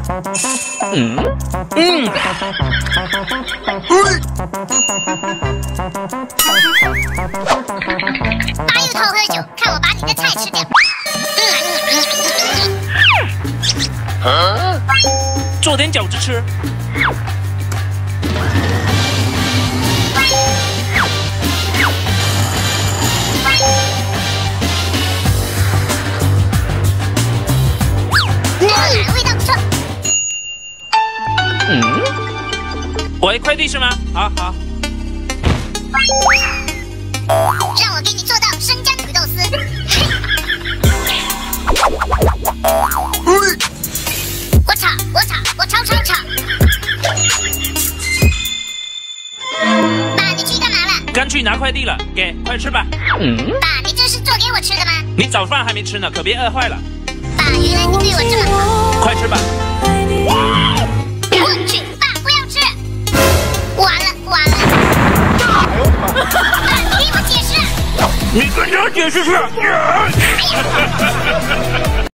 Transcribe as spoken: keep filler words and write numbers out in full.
嗯嗯。 八月头喝酒，看我把你的菜吃掉。 嗯、做点饺子吃。 味道不错。 嗯，喂，快递是吗？好好。 让我给你做到生姜土豆丝。我炒，我炒，我炒炒炒。爸，你去干嘛了？ 刚去拿快递了，给，快吃吧。嗯。 爸，你这是做给我吃的吗？ 你早饭还没吃呢，可别饿坏了。 爸，原来你对我这么好。 快吃吧。 我去，爸，不要吃。完了完了。爸，你给我解释。 你跟他解释去。